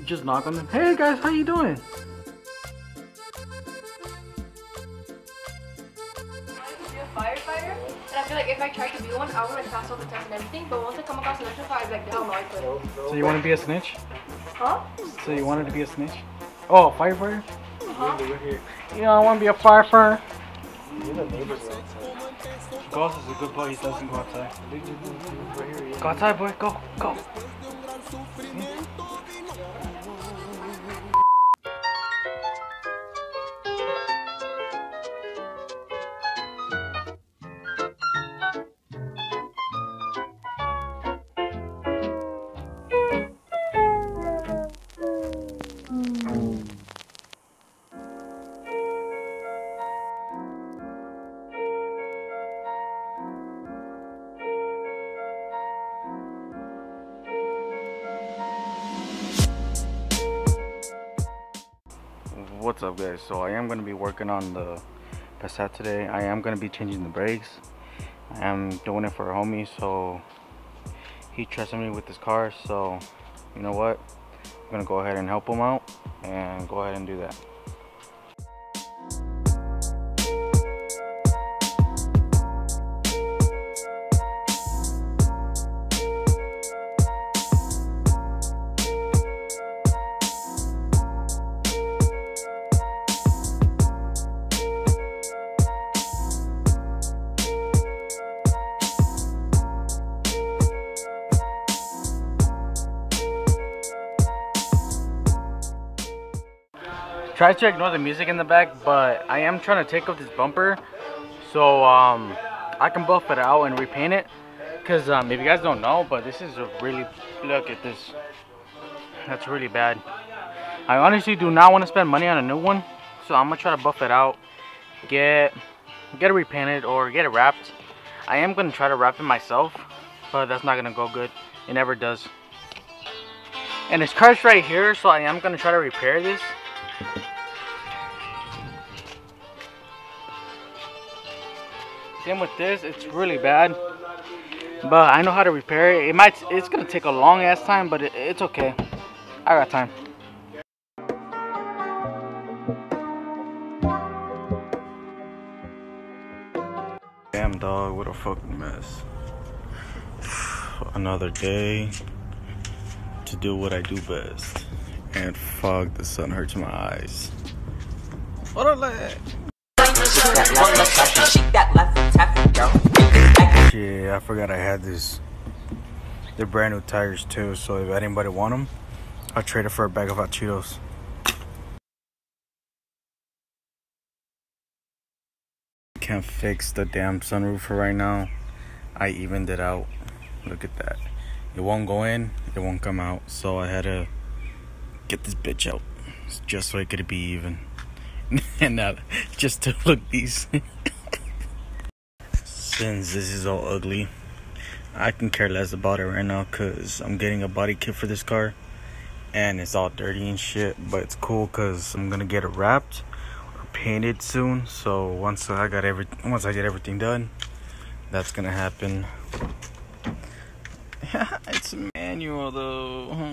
just knock on them. Hey guys, how you doing? Firefighter, and I feel like if I tried to be one, I would like pass all the test and everything. But once I come across an electrical fire, I'd be like, hell no, I couldn't. So you want to be a snitch? Huh? So you wanted to be a snitch? Oh, firefighter? Uh-huh. I want to be a firefighter. Goss is a good boy. He doesn't go outside. Go outside, boy. Go, go. What's up, guys? So I am going to be working on the Passat today. I am going to be changing the brakes. I am doing it for a homie, so he trusted me with his car. So you know what, I'm going to go ahead and help him out and go ahead and do that. Try to ignore the music in the back, but I am trying to take off this bumper so I can buff it out and repaint it. Cause if you guys don't know, but this is a really, look at this. That's really bad. I honestly do not want to spend money on a new one, so I'm gonna try to buff it out, get it repainted or get it wrapped. I am gonna try to wrap it myself, but that's not gonna go good. It never does. And this car's right here, so I am gonna try to repair this. Same with this, it's really bad, but I know how to repair it. It's gonna take a long ass time, but it's okay. I got time. Damn dog, what a fucking mess. Another day to do what I do best. And fuck, the sun hurts my eyes. What a leg. Yeah, I forgot I had this. They're brand new tires too, so if anybody want them, I'll trade it for a bag of hot Cheetos. Can't fix the damn sunroof right now. I evened it out. Look at that. It won't go in, it won't come out, so I had to get this bitch out just so it could be even. And just to look decent. Since this is all ugly, I can care less about it right now, because I'm getting a body kit for this car and it's all dirty and shit, but it's cool because I'm gonna get it wrapped or painted soon. So once I get everything done, that's gonna happen. It's a manual though.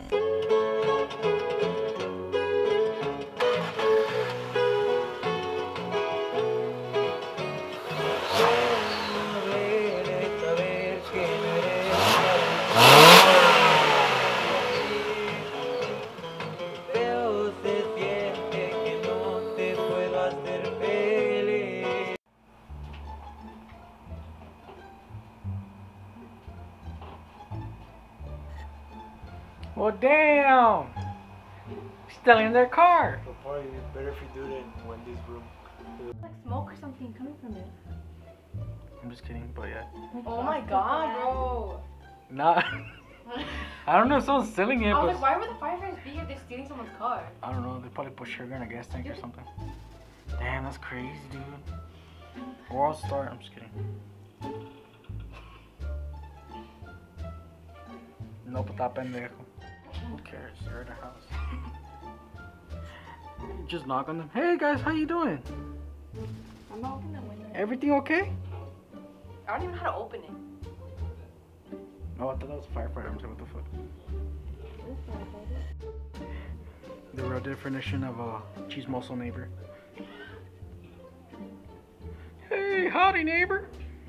Well, damn! Still in their car. So probably better if you do it in Wendy's room. Like smoke or something coming from it. I'm just kidding, but yeah. Oh my god, bro. Nah. I don't know if someone's stealing it, I but was like, why would the firefighters be here? They're stealing someone's car. I don't know. They probably put sugar in a gas tank or something. Damn, that's crazy, dude. Or I'll start. I'm just kidding. No, but that pendejo. Who cares? They're in the house. Just knock on them. Hey guys, how you doing? I'm not opening that window. Everything okay? I don't even know how to open it. Oh, I thought that was a firefighter. I'm saying, what the fuck? The real definition of a chismoso neighbor. Hey, howdy neighbor.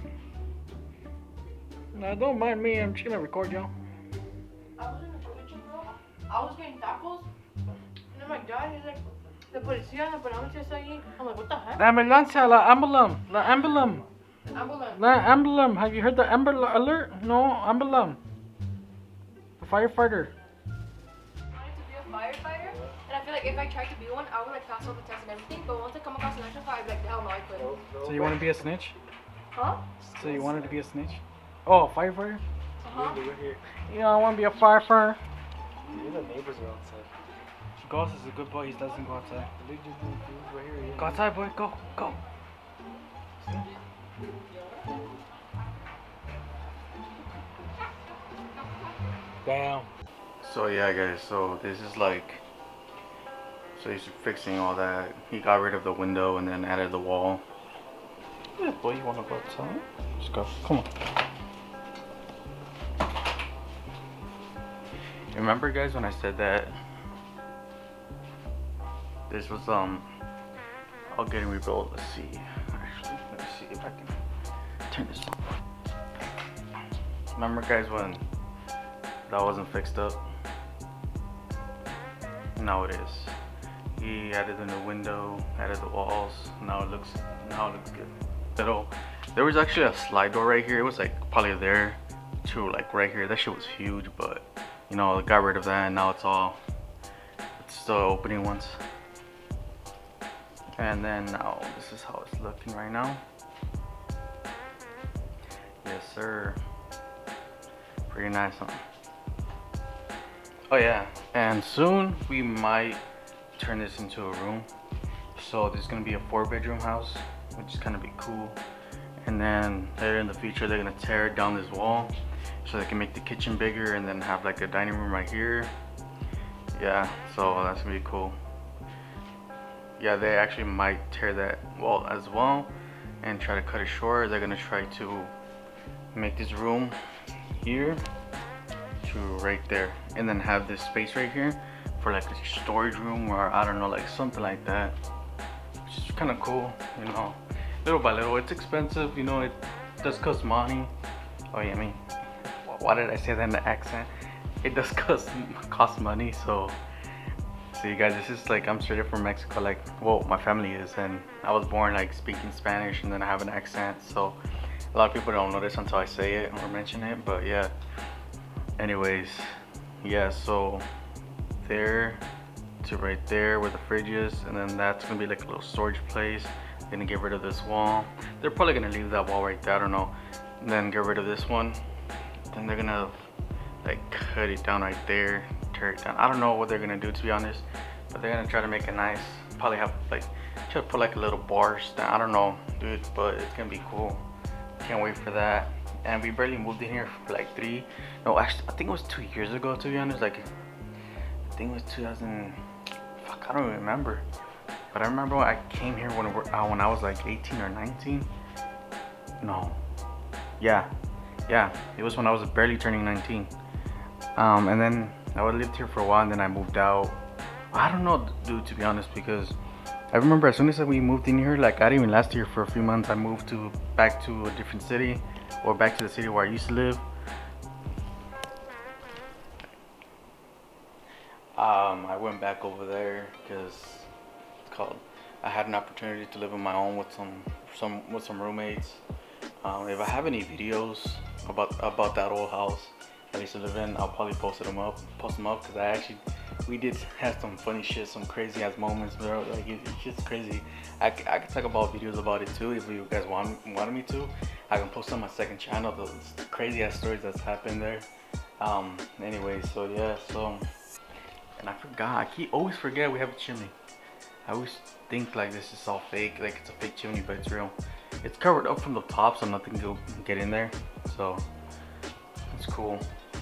Now don't mind me, I'm just gonna record y'all. I was in the kitchen, bro. I was getting tacos. And then my dad, he's like, the policía, la policía está ahí. I'm like, what the heck? La ambulancia, la ambulance, la ambulance. Ambulance. La ambulance. Have you heard the Amber Alert? No, ambulance. The firefighter. I wanted to be a firefighter. And I feel like if I tried to be one, I would like pass all the tests and everything. But once I come across an extra fire, I'd be like, hell no, I couldn't. So you want to be a snitch? Huh? So you wanted to be a snitch? Oh, a firefighter? Uh-huh. We're here. Yeah, I want to be a firefighter. Even the neighbors are outside. Goss is a good boy. He doesn't go outside. They just doing food right here. Yeah. Go outside, boy. Go, go. Damn. So yeah, guys. So this is like. So he's fixing all that. He got rid of the window and then added the wall. Yeah, boy, you wanna go outside? Let's go. Come on. Remember, guys, when I said that this was all getting rebuilt? Let's see. Actually, let's see if I can turn this on. Remember, guys, when that wasn't fixed up? Now it is. He added the new window, added the walls. Now it looks good. There was actually a slide door right here. It was like probably there to like right here. That shit was huge, but you know, got rid of that and now it's still opening once. And then now this is how it's looking right now. Yes, sir. Pretty nice, huh? Oh yeah, and soon we might turn this into a room. So this is gonna be a 4-bedroom house, which is gonna be cool. And then later in the future, they're gonna tear down this wall so they can make the kitchen bigger and then have like a dining room right here. Yeah, so that's gonna be cool. Yeah, they actually might tear that wall as well and try to cut it short. They're gonna try to make this room here to right there and then have this space right here for like a storage room or I don't know, like something like that, which is kind of cool, you know. Little by little. It's expensive, you know, it does cost money. Oh yeah, I mean, why did I say that in the accent? It does cost money. So you guys, this is like, I'm straight up from Mexico, like, well, my family is, and I was born like speaking Spanish and then I have an accent, so a lot of people don't notice until I say it or mention it. But yeah, anyways, yeah, so there to right there where the fridge is, and then that's gonna be like a little storage place. Gonna get rid of this wall. They're probably gonna leave that wall right there, I don't know, and then get rid of this one. Then they're gonna like cut it down right there, tear it down. I don't know what they're gonna do, to be honest, but they're gonna try to make it nice. Probably have like try to put like a little bar stand. I don't know, dude, but it's gonna be cool. Can't wait for that. And we barely moved in here for like actually I think it was 2 years ago, to be honest. Like I think it was 2000, fuck, I don't remember. But I remember when I came here when I was like 18 or 19. No. Yeah, it was when I was barely turning 19. And then I lived here for a while and then I moved out. I don't know, dude, to be honest, because I remember as soon as we moved in here, like I didn't even last here for a few months. I moved back to a different city, or back to the city where I used to live. I went back over there because I had an opportunity to live on my own with some roommates. If I have any videos about that old house I used to live in, I'll probably post them up because we did have some funny shit, some crazy ass moments, bro. Like it's just crazy. I can talk about videos about it too if you guys wanted me to. I can post on my second channel the crazy ass stories that's happened there. Anyway, so yeah, and I forgot. Always forget we have a chimney. I always think like this is all fake, like it's a fake chimney, but it's real. It's covered up from the top, so nothing can get in there. So it's cool.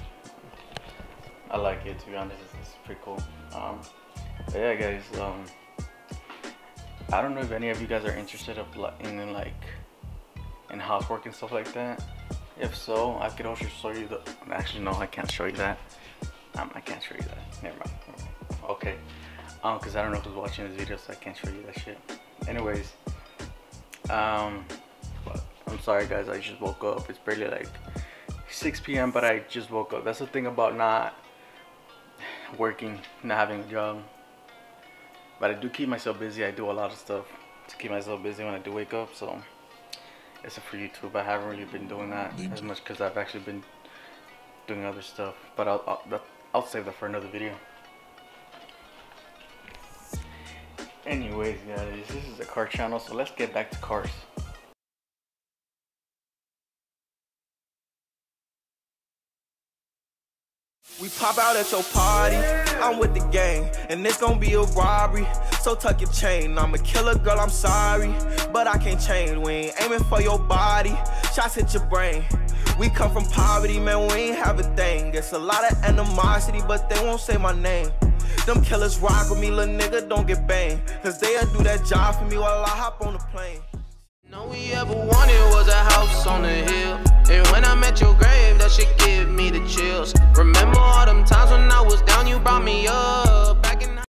I like it, to be honest. It's pretty cool. But yeah, guys. I don't know if any of you guys are interested in housework and stuff like that. If so, I could also show you actually no, I can't show you that. I can't show you that. Never mind. Okay. Because I don't know who's watching this video, so I can't show you that shit. Anyways, but I'm sorry guys, I just woke up. It's barely like 6 p.m. but I just woke up. That's the thing about not working, not having a job. But I do keep myself busy. I do a lot of stuff to keep myself busy when I do wake up. So except for YouTube, I haven't really been doing that as much because I've actually been doing other stuff. But I'll save that for another video. Anyways guys, this is a car channel, so let's get back to cars. We pop out at your party, I'm with the gang, and it's gonna be a robbery, so tuck your chain. I'm a killer, girl, I'm sorry, but I can't change. We ain't aiming for your body, shots hit your brain. We come from poverty, man, we ain't have a thing. It's a lot of animosity, but they won't say my name. Them killers rock with me, little nigga, don't get banged, cause they'll do that job for me while I hop on the plane. All we ever wanted was a house on the hill, and when I'm at your grave, that shit give me the chills. Remember all them times when I was down, you brought me up.